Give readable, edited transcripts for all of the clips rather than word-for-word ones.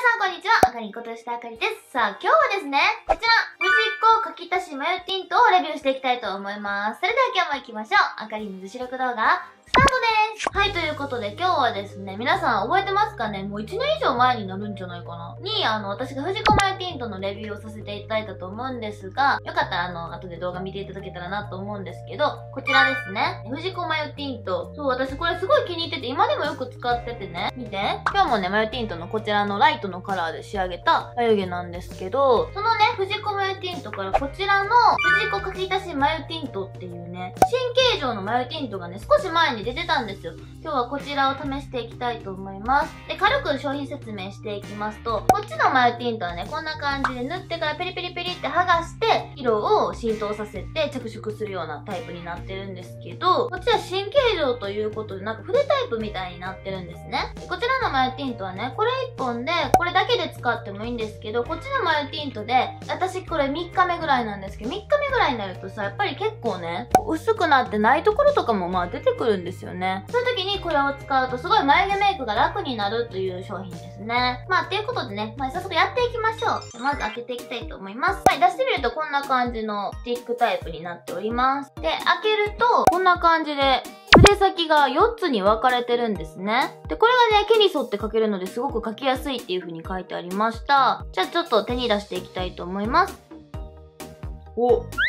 さんこんにちは、あかりんこと吉田あかりです。さあ、今日はですね、こちら、フジコ書き足しマヨティントをレビューしていきたいと思います。それでは今日も行きましょう。あかりんの実力動画、スタートです。はい、ということで今日はですね、皆さん覚えてますかね、もう1年以上前になるんじゃないかなに、私がフジコマヨティントのレビューをさせていただいたと思うんですが、よかったら後で動画見ていただけたらなと思うんですけど、こちらですね、フジコマヨティント。そう、私これすごい気に入ってて、今でもよく使っててね、見て。今日もね、マヨティントのこちらのライトのカラーで仕上げた眉毛なんですけど、そのね、フジコマヨティントからこちらのフジコ書き足しマヨティントっていうね、新形状のマヨティントがね、少し前に出てたんですよ。今日はこちらを試していきたいと思います。で、軽く商品説明していきますと、こっちのマヨティントはね、こんな感じで塗ってからペリペリペリって剥がして、色を浸透させて着色するようなタイプになってるんですけど、こっちは新形状ということで、なんか筆タイプみたいになってるんですね。でこちらのマヨティントはね、これ1本で、これだけで使ってもいいんですけど、こっちのマヨティントで、私これ3日目ぐらいなんですけど、3日目ぐらいになるとさ、やっぱり結構ね、薄くなってないところとかもまあ出てくるんですよね。そういう時にこれを使うとすごい眉毛メイクが楽になるという商品ですね。まあ、っていうことでね、早速やっていきましょう。まず開けていきたいと思います。はい、出してみるとこんな感じのスティックタイプになっております。で、開けると、こんな感じで、筆先が4つに分かれてるんですね。で、これがね、毛に沿って描けるのですごく描きやすいっていう風に書いてありました。じゃあちょっと手に出していきたいと思います。お、す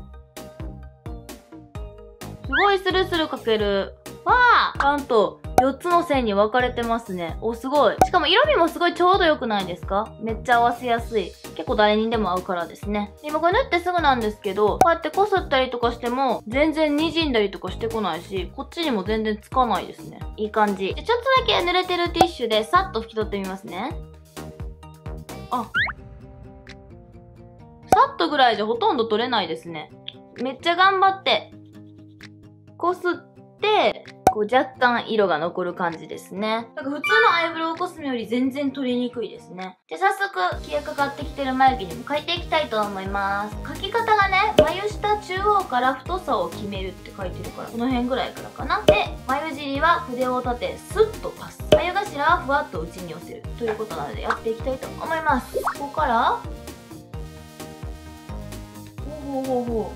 ごいスルスル描ける。わあ、ちゃんと4つの線に分かれてますね。お、すごい。しかも色味もすごいちょうど良くないですか？めっちゃ合わせやすい。結構誰にでも合うからですね。で今これ塗ってすぐなんですけど、こうやってこすったりとかしても全然滲んだりとかしてこないし、こっちにも全然つかないですね。いい感じ。でちょっとだけ濡れてるティッシュでさっと拭き取ってみますね。あ、さっとぐらいじゃほとんど取れないですね。めっちゃ頑張ってこすってこう若干色が残る感じですね。なんか普通のアイブロウコスメより全然取りにくいですね。で、早速、消えかかってきてる眉毛にも描いていきたいと思います。描き方がね、眉下中央から太さを決めるって書いてるから、この辺ぐらいからかな。で、眉尻は筆を立て、スッとパス。眉頭はふわっと内に寄せる。ということなので、やっていきたいと思います。ここから、ほうほうほうほ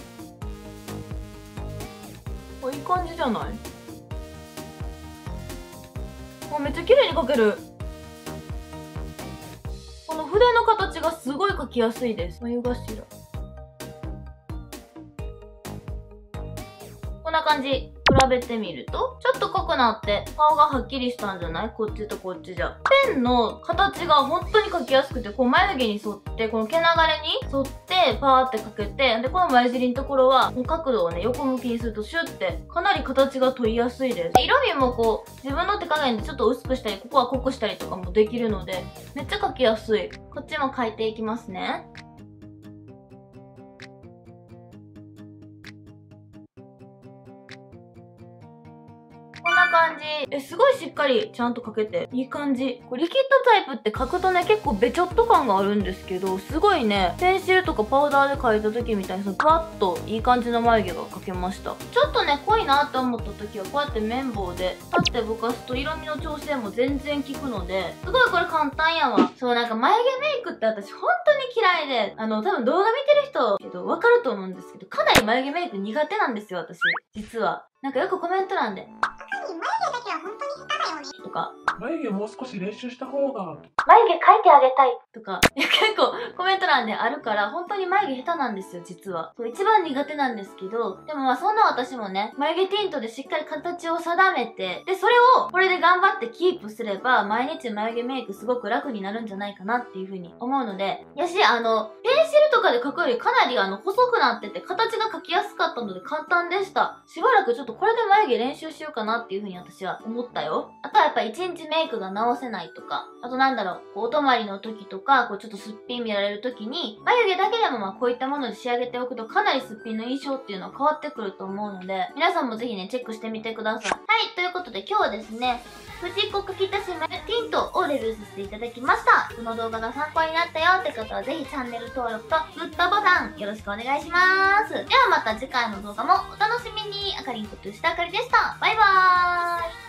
う。これいい感じじゃない？めっちゃ綺麗に描ける。この筆の形がすごい描きやすいです。眉頭。こんな感じ。比べてみると、ちょっと濃くなって顔がはっきりしたんじゃない？こっちとこっちじゃ。ペンの形が本当に描きやすくて、こう眉毛に沿って、この毛流れに沿ってパーって描けて、で、この眉尻のところは、角度をね、横向きにするとシュッて、かなり形が取りやすいです。色味もこう、自分の手加減でちょっと薄くしたり、ここは濃くしたりとかもできるので、めっちゃ描きやすい。こっちも描いていきますね。こんな感じ。すごいしっかりちゃんと描けて、いい感じ。これリキッドタイプって描くとね、結構べちょっと感があるんですけど、すごいね、ペンシルとかパウダーで描いた時みたいに、ふわっといい感じの眉毛が描けました。ちょっとね、濃いなって思った時は、こうやって綿棒で、立ってぼかすと色味の調整も全然効くので、すごいこれ簡単やわ。そう、なんか眉毛メイクって私本当に嫌いで、多分動画見てる人、わかると思うんですけど、かなり眉毛メイク苦手なんですよ、私。実は。なんかよくコメント欄で、眉毛だけは本当に下手だよねとか、 眉毛もう少し練習した方が、 眉毛描いてあげたいとか、結構コメント欄であるから、本当に眉毛下手なんですよ、実は。そう、一番苦手なんですけど、でもまあそんな私もね、眉毛ティントでしっかり形を定めて、で、それをこれで頑張ってキープすれば、毎日眉毛メイクすごく楽になるんじゃないかなっていう風に思うので、やし、ペンシルとかで描くよりかなり細くなってて、形が描きやすかったので簡単でした。しばらくちょっとこれで眉毛練習しようかなっていう風に私は思ったよ。あとはやっぱ1日メイクが直せないとか、あとなんだろう、お泊まりの時とか、ちょっとすっぴん見られる時に、眉毛だけでもこういったもので仕上げておくとかなりすっぴんの印象っていうのは変わってくると思うので、皆さんもぜひね、チェックしてみてください。はい、ということで今日はですね、フジコ書き足しマヨティントをレビューさせていただきました。この動画が参考になったよって方はぜひチャンネル登録とグッドボタンよろしくお願いします。ではまた次回の動画もお楽しみに。あかりんこと吉田あかりでした。バイバーイ。